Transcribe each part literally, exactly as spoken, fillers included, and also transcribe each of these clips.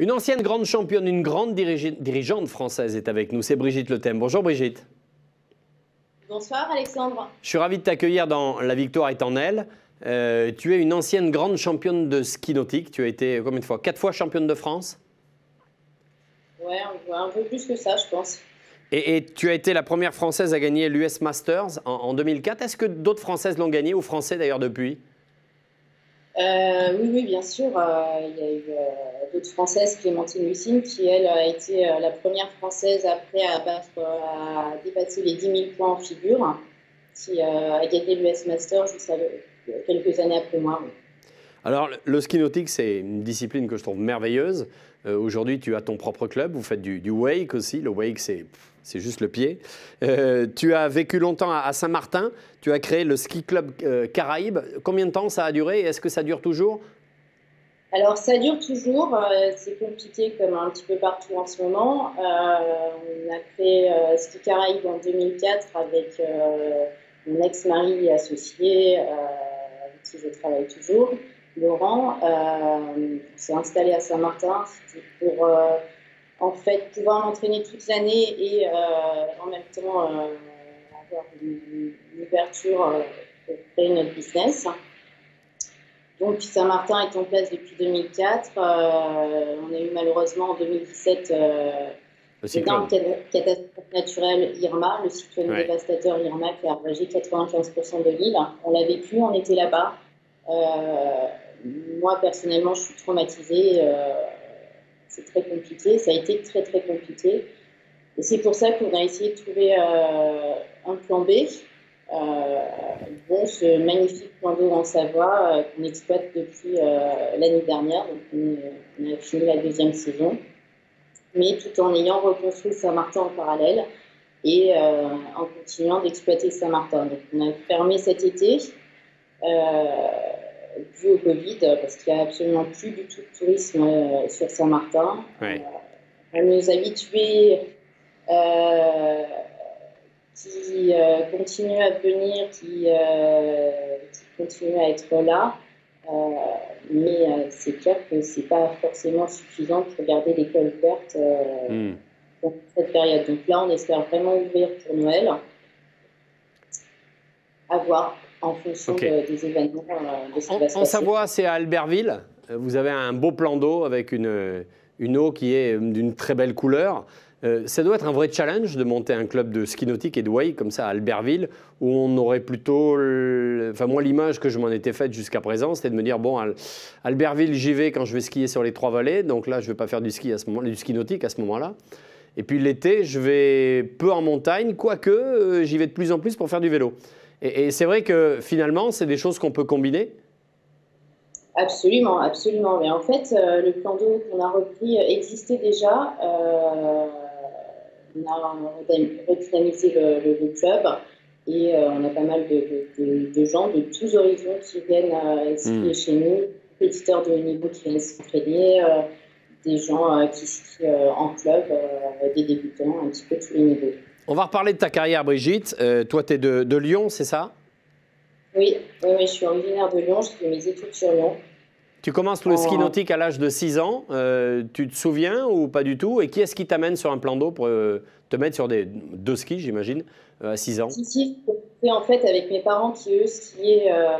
Une ancienne grande championne, une grande dirigi dirigeante française est avec nous, c'est Brigitte Le Thème. Bonjour Brigitte. Bonsoir Alexandre. Je suis ravi de t'accueillir dans La Victoire est en elle. Euh, tu es une ancienne grande championne de ski nautique. Tu as été combien de fois? Quatre fois championne de France? Ouais, un peu plus que ça, je pense. Et, et tu as été la première Française à gagner l'U S Masters en, en deux mille quatre. Est-ce que d'autres Françaises l'ont gagné, ou Français d'ailleurs depuis? euh, Oui, oui, bien sûr. Euh, il y a eu euh, d'autres Françaises, Clémentine Lucine, qui elle a été euh, la première Française après à, battre, à dépasser les dix mille points en figure, qui euh, a gagné l'U S Masters juste à, quelques années après moi. Oui. Alors, le ski nautique, c'est une discipline que je trouve merveilleuse. Euh, Aujourd'hui, tu as ton propre club, vous faites du, du wake aussi. Le wake, c'est juste le pied. Euh, tu as vécu longtemps à, à Saint-Martin. Tu as créé le ski club euh, Caraïbes. Combien de temps ça a duré et est-ce que ça dure toujours? Alors, ça dure toujours. Euh, c'est compliqué comme un petit peu partout en ce moment. Euh, on a créé euh, Ski Caraïbes en deux mille quatre avec euh, mon ex-mari et associé, euh, avec qui je travaille toujours. Laurent euh, s'est installé à Saint-Martin. C'était pour euh, en fait pouvoir m'entraîner toute l'année et euh, en même temps euh, avoir une, une ouverture euh, pour créer notre business. Donc Saint-Martin est en place depuis deux mille quatre. Euh, on a eu malheureusement en deux mille dix-sept euh, une catastrophe naturelle Irma, le cyclone ouais. dévastateur Irma qui a ravagé quatre-vingt-quinze pour cent de l'île. On l'a vécu, on était là-bas. Euh, moi, personnellement, je suis traumatisée. Euh, c'est très compliqué. Ça a été très, très compliqué. Et c'est pour ça qu'on a essayé de trouver euh, un plan B. Euh, bon, ce magnifique plan d'eau en Savoie euh, qu'on exploite depuis euh, l'année dernière. Donc, on, on a fini la deuxième saison. Mais tout en ayant reconstruit Saint-Martin en parallèle et euh, en continuant d'exploiter Saint-Martin. Donc, on a fermé cet été. Euh, dû au Covid, parce qu'il n'y a absolument plus du tout de tourisme euh, sur Saint-Martin. Ouais. Euh, on nous habitués euh, qui euh, continuent à venir, qui, euh, qui continuent à être là, euh, mais euh, c'est clair que ce n'est pas forcément suffisant pour garder l'école ouverte euh, mm. dans cette période. Donc là, on espère vraiment ouvrir pour Noël. À voir. En fonction okay. de, des événements, euh, de ce qui en, va se en passer. Savoie, c'est à Albertville. Vous avez un beau plan d'eau avec une, une eau qui est d'une très belle couleur. Euh, ça doit être un vrai challenge de monter un club de ski nautique et de wake comme ça à Albertville, où on aurait plutôt, le, enfin moi l'image que je m'en étais faite jusqu'à présent, c'était de me dire bon, à Albertville, j'y vais quand je vais skier sur les trois vallées, donc là je ne vais pas faire du ski à ce moment, du ski nautique à ce moment-là. Et puis l'été, je vais peu en montagne, quoique euh, j'y vais de plus en plus pour faire du vélo. Et, et c'est vrai que finalement, c'est des choses qu'on peut combiner? Absolument, absolument. Mais en fait, euh, le plan d'eau qu'on a repris existait déjà. Euh, on a redynamisé le, le, le club et euh, on a pas mal de, de, de gens de tous horizons qui viennent euh, skier mmh. chez nous, des compétiteurs de haut niveau qui viennent s'entraîner, euh, des gens euh, qui skient euh, en club, euh, des débutants, un petit peu tous les niveaux. On va reparler de ta carrière, Brigitte. Euh, toi, tu es de, de Lyon, c'est ça? Oui, oui, oui, je suis originaire de Lyon. Je fais mes études sur Lyon. Tu commences le ski nautique à l'âge de six ans. Euh, tu te souviens ou pas du tout? Et qui est-ce qui t'amène sur un plan d'eau pour euh, te mettre sur des, deux skis, j'imagine, euh, à six ans? Si, si. C'était en fait avec mes parents qui, eux, skiaient euh,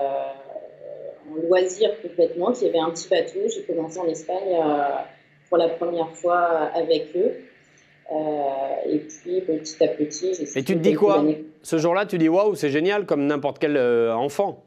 en loisir complètement, qui avaient un petit bateau. J'ai commencé en Espagne euh, pour la première fois avec eux. Euh, et puis petit à petit, j'ai. Et tu te dis quoi ce jour-là? Tu dis waouh, c'est génial, comme n'importe quel euh, enfant.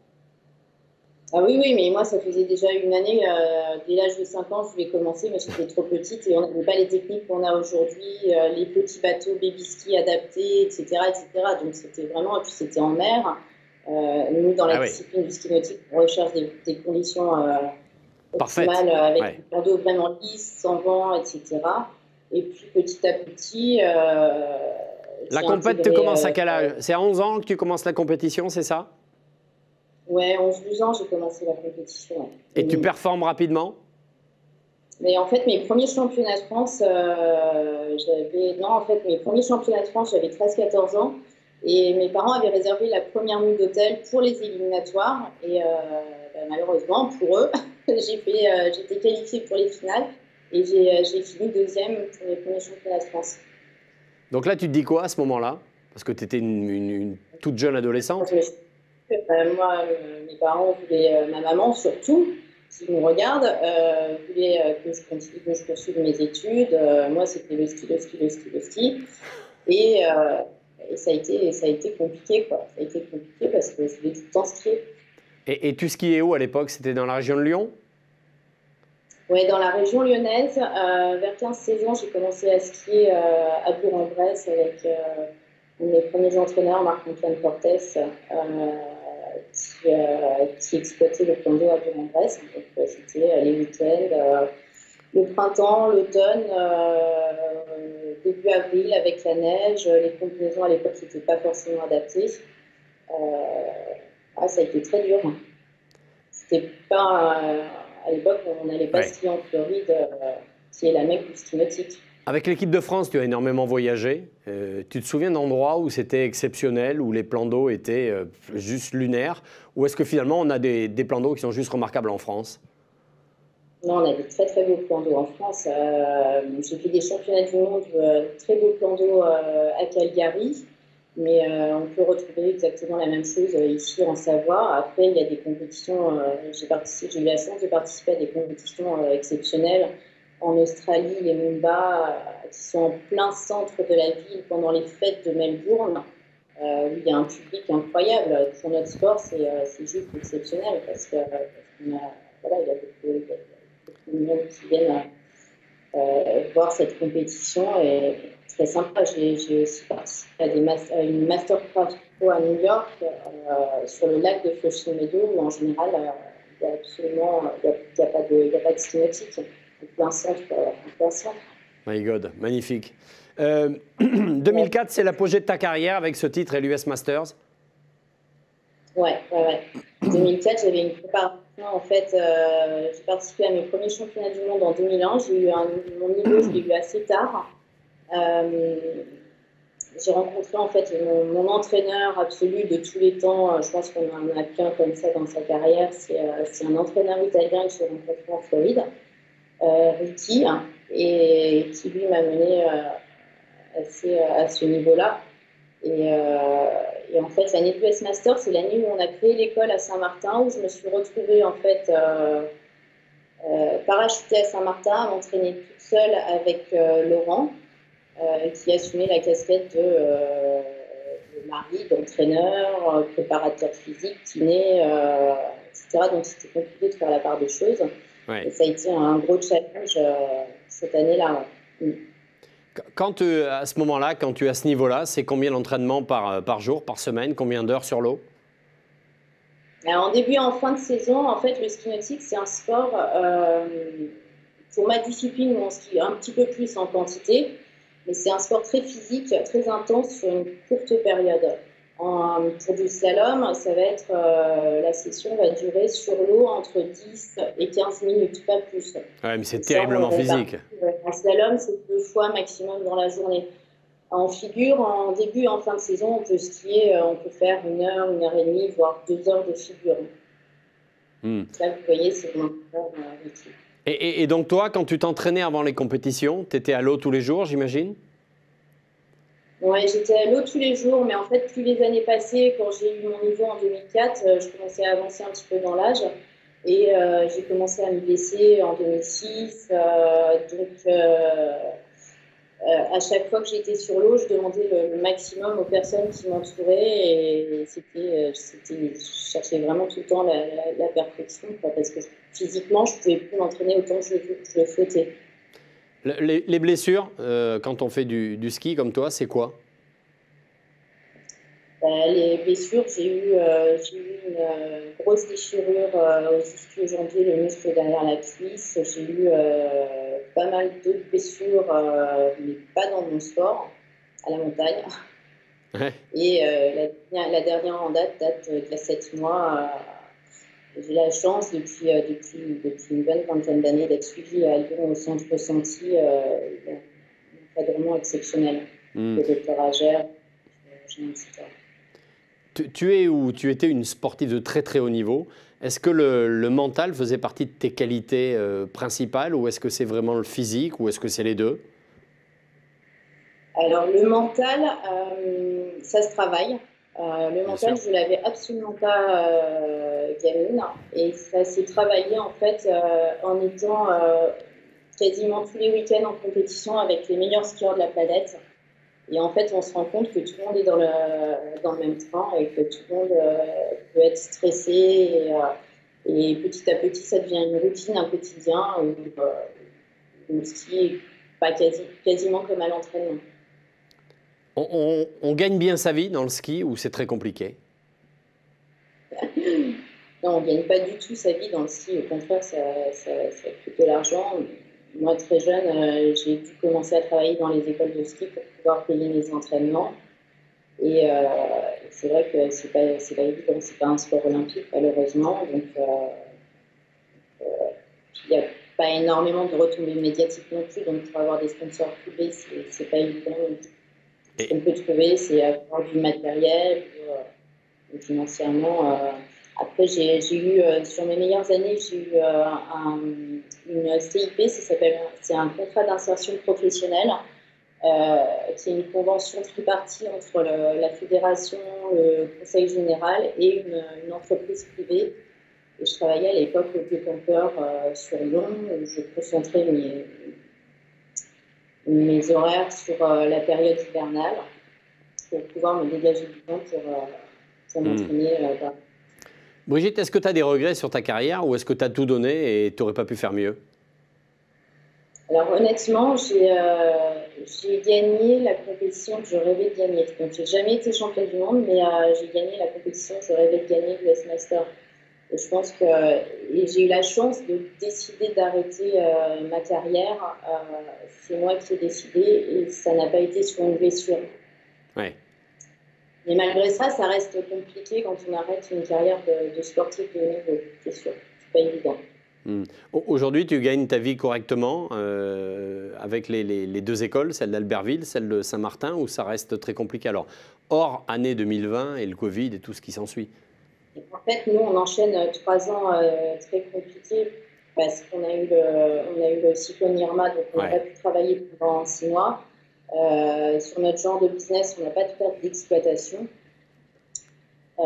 Ah oui, oui, mais moi ça faisait déjà une année, euh, dès l'âge de cinq ans, je voulais commencer, mais j'étais trop petite et on n'avait pas les techniques qu'on a aujourd'hui, euh, les petits bateaux baby ski adaptés, et cetera, et cetera. Donc c'était vraiment, et puis c'était en mer. Euh, nous, dans la ah discipline oui. du ski nautique, on recherche des, des conditions euh, optimales, avec ouais. un plan d'eau vraiment lisse, sans vent, et cetera. Et puis petit à petit. Euh, la compète, tu commences à quel âge? C'est à onze ans que tu commences la compétition, c'est ça? Ouais, onze douze ans, j'ai commencé la compétition. Ouais. Et tu performes rapidement? Mais en fait, mes premiers championnats de France, euh, j'avais. Non, en fait, mes premiers championnats de France, j'avais treize quatorze ans. Et mes parents avaient réservé la première nuit d'hôtel pour les éliminatoires. Et euh, ben, malheureusement, pour eux, j'ai fait, euh, j'étais qualifiée pour les finales. Et j'ai fini deuxième pour les premiers championnats de France. Donc là, tu te dis quoi à ce moment-là? Parce que tu étais une, une, une toute jeune adolescente. Euh, moi, euh, mes parents voulaient, euh, ma maman surtout, qui me regarde, euh, voulait euh, que je continue, que je poursuive mes études. Euh, moi, c'était le ski, le ski, le ski, le ski. Et, euh, et ça, a été, ça a été compliqué, quoi. Ça a été compliqué parce que je voulais tout le temps skier. Et, et tu skiais où à l'époque? C'était dans la région de Lyon? Oui, dans la région lyonnaise. Euh, vers quinze seize ans, j'ai commencé à skier euh, à Bourg-en-Bresse avec euh, mes premiers entraîneurs, Marc-Antoine Cortès, euh, qui, euh, qui exploitait le plan d'eau à Bourg-en-Bresse. Donc, euh, c'était les week-ends, euh, le printemps, l'automne, euh, début avril avec la neige. Les combinaisons à l'époque n'étaient pas forcément adaptées. Euh, ah, ça a été très dur. C'était pas. Euh, à l'époque, on n'allait pas ouais. skier en Floride, euh, qui est la mecque du ski nautique. Avec l'équipe de France, tu as énormément voyagé. Euh, tu te souviens d'endroits où c'était exceptionnel, où les plans d'eau étaient euh, juste lunaires? Ou est-ce que finalement, on a des, des plans d'eau qui sont juste remarquables en France? Non, on a des très très beaux plans d'eau en France. Euh, J'ai fait des championnats du monde, euh, très beaux plans d'eau euh, à Calgary. Mais euh, on peut retrouver exactement la même chose euh, ici en Savoie. Après, il y a des compétitions. Euh, j'ai eu la chance de participer à des compétitions euh, exceptionnelles en Australie, les Mumba, euh, qui sont en plein centre de la ville pendant les fêtes de Melbourne. Euh, il y a un public incroyable. Pour notre sport, c'est euh, juste exceptionnel parce que euh, voilà, il y a beaucoup, beaucoup de monde qui viennent euh, voir cette compétition. Et, très sympa. J'ai aussi participé à, des mas à une masterclass à New York euh, sur le lac de Flushing Meadows où en général euh, il n'y a absolument il y a, il y a pas de il y a pas de ski nautique en plein centre, euh, en plein centre. My God, magnifique. Euh, deux mille quatre, c'est l'apogée de ta carrière avec ce titre et l'U S Masters. Ouais, ouais, ouais. deux mille quatre, j'avais une préparation. En fait, euh, j'ai participé à mes premiers championnats du monde en deux mille un. J'ai eu un, mon niveau, je l'ai eu assez tard. Euh, J'ai rencontré en fait mon, mon entraîneur absolu de tous les temps. Je pense qu'on en a qu'un comme ça dans sa carrière. C'est euh, un entraîneur italien que j'ai rencontré en Floride, euh, Ricky, et qui lui m'a mené euh, assez, à ce niveau-là. Et, euh, et en fait, l'année du U S Master, c'est l'année où on a créé l'école à Saint-Martin, où je me suis retrouvée en fait euh, euh, parachutée à Saint-Martin, à m'entraîner toute seule avec euh, Laurent. Euh, qui assumait la casquette de, euh, de mari, d'entraîneur, euh, préparateur physique, kiné, euh, et cetera. Donc c'était compliqué de faire la part des choses. Ouais. Et ça a été un gros challenge euh, cette année-là. Ouais. Quand tu, à ce moment-là, quand tu es à ce niveau-là, c'est combien d'entraînements par, par jour, par semaine? Combien d'heures sur l'eau? En début et en fin de saison, en fait, le ski nautique, c'est un sport, euh, pour ma discipline, où on skie un petit peu plus en quantité. Mais c'est un sport très physique, très intense sur une courte période. En, pour du slalom, ça va être, euh, la session va durer sur l'eau entre dix et quinze minutes, pas plus. Ouais, mais c'est terriblement physique. En slalom, c'est deux fois maximum dans la journée. En figure, en début et en fin de saison, on peut skier, on peut faire une heure, une heure et demie, voire deux heures de figure. Hmm. Ça, vous voyez, c'est mon métier. Et, et, et donc toi, quand tu t'entraînais avant les compétitions, tu étais à l'eau tous les jours, j'imagine? Oui, j'étais à l'eau tous les jours, mais en fait, plus les années passaient, quand j'ai eu mon niveau en deux mille quatre, je commençais à avancer un petit peu dans l'âge. Et euh, j'ai commencé à me blesser en deux mille six. Euh, donc, euh, euh, à chaque fois que j'étais sur l'eau, je demandais le, le maximum aux personnes qui m'entouraient. Et c'était, je cherchais vraiment tout le temps la, la, la perfection, quoi, parce que physiquement, je ne pouvais plus m'entraîner autant que je, je le souhaitais. Les, les blessures, euh, quand on fait du, du ski comme toi, c'est quoi? euh, Les blessures, j'ai eu, euh, eu une euh, grosse déchirure euh, au ischio-jambier, le muscle derrière la cuisse. J'ai eu euh, pas mal d'autres blessures, euh, mais pas dans mon sport, à la montagne. Ouais. Et euh, la, la dernière en date date d'il y a sept mois. Euh, J'ai la chance, depuis, euh, depuis, depuis une bonne vingtaine d'années, d'être suivie à Lyon au centre ressenti, euh, un encadrement exceptionnel. Mmh. Le docteur Agère, j'ai un petit tu, tu es ou tu étais une sportive de très très haut niveau. Est-ce que le, le mental faisait partie de tes qualités euh, principales ou est-ce que c'est vraiment le physique ou est-ce que c'est les deux? Alors, le mental, euh, ça se travaille. Euh, le Bien mental, sûr. je l'avais absolument pas euh, gamine. Et ça s'est travaillé en fait euh, en étant euh, quasiment tous les week-ends en compétition avec les meilleurs skieurs de la planète. Et en fait, on se rend compte que tout le monde est dans le, dans le même train et que tout le monde euh, peut être stressé. Et, euh, et petit à petit, ça devient une routine, un quotidien. Où, euh, le ski est pas quasi, quasiment comme à l'entraînement. On, on- on gagne bien sa vie dans le ski ou c'est très compliqué? Non, on ne gagne pas du tout sa vie dans le ski. Au contraire, ça, ça, ça coûte de l'argent. Moi, très jeune, euh, j'ai dû commencer à travailler dans les écoles de ski pour pouvoir payer mes entraînements. Et euh, c'est vrai que c'est pas, c'est pas évident. C'est pas un sport olympique, malheureusement. Donc, euh, euh, il n'y a pas énormément de retombées médiatiques non plus. Donc, pour avoir des sponsors privés, c'est, c'est pas évident. Ce Et qu'on peut trouver, c'est avoir du matériel. Ou, euh, financièrement. Euh, après, j'ai eu, euh, sur mes meilleures années, j'ai eu euh, un, une C I P, ça s'appelle, c'est un contrat d'insertion professionnelle, euh, qui est une convention tripartie entre le, la fédération, le conseil général et une, une entreprise privée. Et je travaillais à l'époque au Décampeur euh, sur Lyon, où je concentrais mes, mes horaires sur euh, la période hivernale pour pouvoir me dégager du temps pour, euh, pour hmm. m'entraîner euh, dans. Brigitte, est-ce que tu as des regrets sur ta carrière ou est-ce que tu as tout donné et tu n'aurais pas pu faire mieux? Alors honnêtement, j'ai euh, j'ai gagné la compétition que je rêvais de gagner. Donc j'ai jamais été championne du monde, mais euh, j'ai gagné la compétition que je rêvais de gagner, l'U S Master. Et je pense que et j'ai eu la chance de décider d'arrêter euh, ma carrière. Euh, c'est moi qui ai décidé et ça n'a pas été sur une blessure. Ouais. Mais malgré ça, ça reste compliqué quand on arrête une carrière de, de sportif de haut niveau, c'est sûr. C'est pas évident. Hmm. Aujourd'hui, tu gagnes ta vie correctement euh, avec les, les- les deux écoles, celle d'Albertville, celle de Saint-Martin, ou ça reste très compliqué? Alors, hors année deux mille vingt et le Covid et tout ce qui s'ensuit. Et en fait, nous, on enchaîne euh, trois ans euh, très compliqués parce qu'on a eu le, on a eu le cyclone Irma, donc on n'a pas Ouais. pu travailler pendant six mois. Euh, sur notre genre de business, on n'a pas tout à fait d'exploitation. Euh,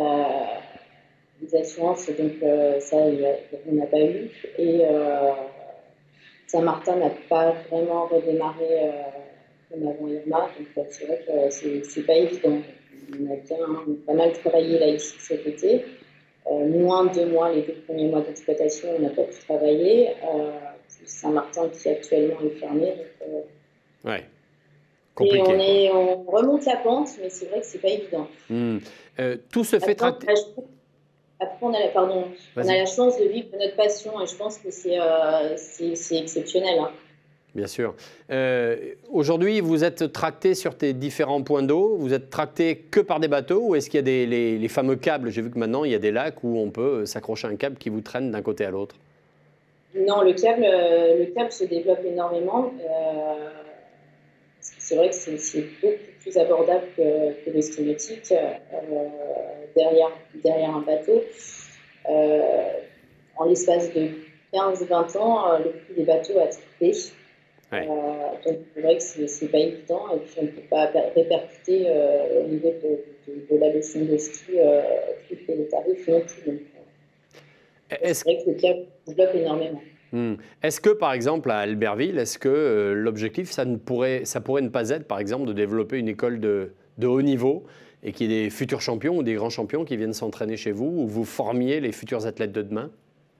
les assurances, donc euh, ça, on n'a pas eu. Et euh, Saint-Martin n'a pas vraiment redémarré euh, comme avant Irma, donc euh, c'est vrai que c'est c'est pas évident. On a bien, pas mal travaillé là ici cet été. Euh, moins de deux mois, les deux premiers mois d'exploitation, on n'a pas pu travailler. Euh, Saint-Martin qui actuellement est fermé. Donc, euh, Ouais. et on, Compliqué, quoi. est, on remonte la pente, mais c'est vrai que c'est pas évident. Hmm. Euh, tout se fait Après, on a tracter. la, après, on a la, pardon, on a Vas-y. la chance de vivre de notre passion et je pense que c'est euh, c'est exceptionnel. Hein. Bien sûr. Euh, Aujourd'hui, vous êtes tracté sur tes différents points d'eau. Vous êtes tracté que par des bateaux ou est-ce qu'il y a des, les, les fameux câbles? J'ai vu que maintenant, il y a des lacs où on peut s'accrocher à un câble qui vous traîne d'un côté à l'autre. Non, le câble, euh, le câble se développe énormément. Euh, c'est vrai que c'est beaucoup plus abordable que, que le ski nautique euh, derrière, derrière un bateau. Euh, en l'espace de quinze vingt ans, euh, le prix des bateaux a triplé. Euh, Ouais. donc c'est vrai que c'est pas évident et puis on ne peut pas répercuter euh, au niveau de, de, de la leçon de ski euh, tous les tarifs non plus. Donc euh, c'est Est-ce vrai que le câble développe énormément. hmm. Est-ce que, par exemple, à Albertville, est-ce que euh, l'objectif, ça, ne pourrait, ça pourrait ne pas être, par exemple, de développer une école de, de haut niveau et qu'il y ait des futurs champions ou des grands champions qui viennent s'entraîner chez vous, ou vous formiez les futurs athlètes de demain?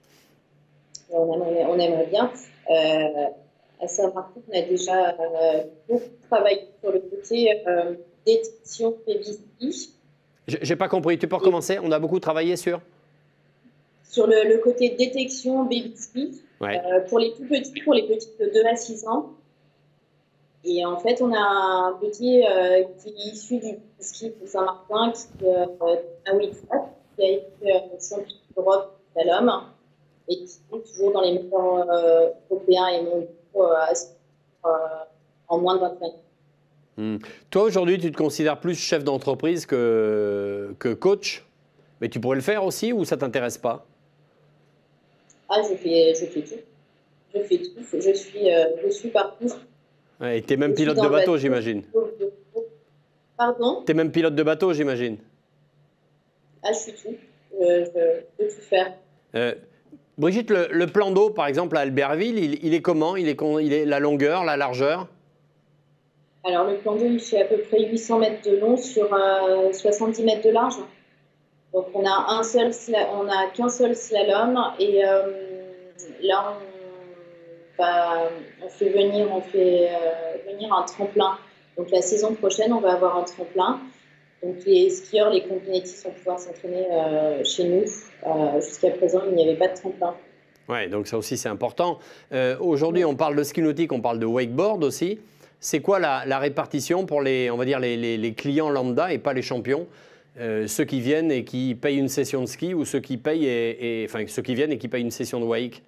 On aimerait, on aimerait bien. Euh, à Saint-Martin, on a déjà euh, beaucoup travaillé sur le côté euh, détection prévisible. J'ai pas compris, tu peux Et recommencer? On a beaucoup travaillé sur? sur le, le côté détection baby ski, Ouais. euh, pour les tout petits, pour les petits de deux à six ans. Et en fait, on a un petit euh, qui est issu du ski de Saint-Martin, qui euh, a qui a été euh, champion d'Europe à l'homme et qui est toujours dans les meilleurs euh, européens et mondiaux euh, euh, en moins de vingt-cinq ans. Mmh. Toi, aujourd'hui, tu te considères plus chef d'entreprise que, que coach, mais tu pourrais le faire aussi ou ça ne t'intéresse pas? Ah, je fais, je fais tout. Je fais tout. Je suis, euh, je suis partout. Ouais, et tu es même Je suis pilote dans de le bateau, bateau. j'imagine. Pardon? Tu es même pilote de bateau, j'imagine. Ah, je suis tout. Je, je peux tout faire. Euh, Brigitte, le, le plan d'eau, par exemple, à Albertville, il, il est comment? Il est, con- il est la longueur, la largeur? Alors, le plan d'eau, il fait à peu près huit cents mètres de long sur euh, soixante-dix mètres de large. Donc, on a un seul, sla- on a qu'un seul slalom et euh, là, on, va, on fait venir, on fait euh, venir un tremplin. Donc, la saison prochaine, on va avoir un tremplin. Donc, les skieurs, les compétitifs vont pouvoir s'entraîner euh, chez nous. Euh, jusqu'à présent, il n'y avait pas de tremplin. Ouais, donc ça aussi c'est important. Euh, Aujourd'hui, on parle de ski nautique, on parle de wakeboard aussi. C'est quoi la, la répartition pour les, on va dire les, les, les clients lambda et pas les champions, euh, ceux qui viennent et qui payent une session de ski ou ceux qui payent et, et enfin ceux qui viennent et qui payent une session de wake?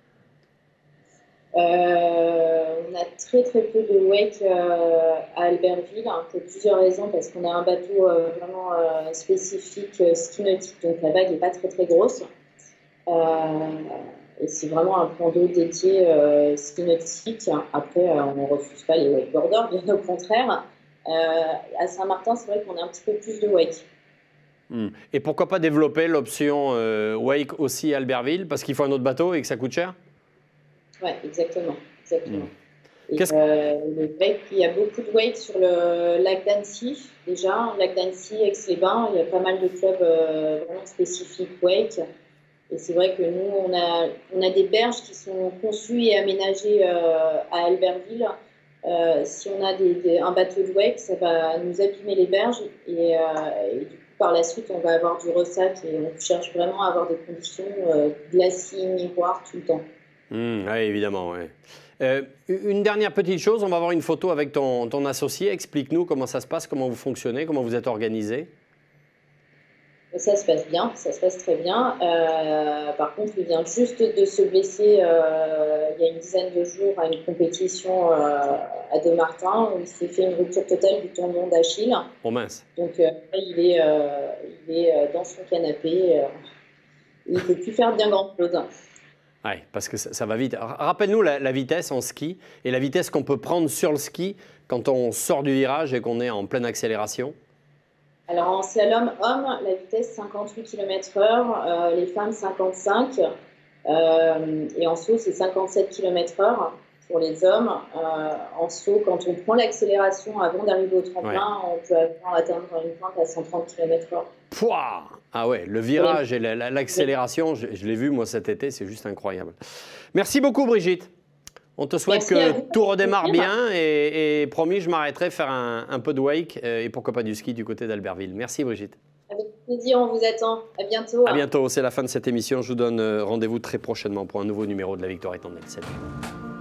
Euh, on a très très peu de wake euh, à Albertville, hein, pour plusieurs raisons, parce qu'on a un bateau euh, vraiment euh, spécifique euh, ski nautique, donc la vague n'est pas très très grosse. Euh, et c'est vraiment un plan d'eau dédié euh, ski nautique. Après, euh, on ne refuse pas les wakeboarders, bien au contraire. Euh, à Saint-Martin, c'est vrai qu'on a un petit peu plus de wake. Hmm. Et pourquoi pas développer l'option euh, wake aussi à Albertville parce qu'il faut un autre bateau et que ça coûte cher? Oui, exactement. exactement. Hmm. Et Qu'est-ce euh, le wake, il y a beaucoup de wake sur le lac d'Annecy, déjà. Lac d'Annecy, Aix-les-Bains, il y a pas mal de clubs euh, vraiment spécifiques wake. Et c'est vrai que nous, on a, on a des berges qui sont conçues et aménagées euh, à Albertville. Euh, si on a des, des, un bateau de wake, ça va nous abîmer les berges. Et, euh, et du coup, par la suite, on va avoir du ressac. Et on cherche vraiment à avoir des conditions euh, glacis, miroirs, tout le temps. Hmm, oui, évidemment. Ouais. Euh, une dernière petite chose, on va avoir une photo avec ton, ton associé. Explique-nous comment ça se passe, comment vous fonctionnez, comment vous êtes organisé. Ça se passe bien, ça se passe très bien. Euh, par contre, il vient juste de se blesser euh, il y a une dizaine de jours à une compétition euh, à Dommartin où il s'est fait une rupture totale du tendon d'Achille. Oh mince. Donc, euh, il est, euh, il est euh, dans son canapé. Euh, il ne peut plus faire bien grand-chose. Oui, parce que ça, ça va vite. Rappelle-nous la, la vitesse en ski et la vitesse qu'on peut prendre sur le ski quand on sort du virage et qu'on est en pleine accélération. Alors, en slalom homme, la vitesse cinquante-huit kilomètres heure, euh, les femmes cinquante-cinq. Euh, et en saut, c'est cinquante-sept kilomètres heure pour les hommes. Euh, en saut, quand on prend l'accélération avant d'arriver au tremplin, ouais. on peut atteindre une pointe à cent trente kilomètres heure. Pouah! Ah ouais, le virage et l'accélération, je, je l'ai vu moi cet été, c'est juste incroyable. Merci beaucoup Brigitte. On te souhaite Merci que tout redémarre bien et, et promis, je m'arrêterai faire un, un peu de wake et pourquoi pas du ski du côté d'Albertville. Merci Brigitte. Avec plaisir, on vous attend. À bientôt. À bientôt, c'est la fin de cette émission. Je vous donne rendez-vous très prochainement pour un nouveau numéro de La Victoire est en elle. Salut.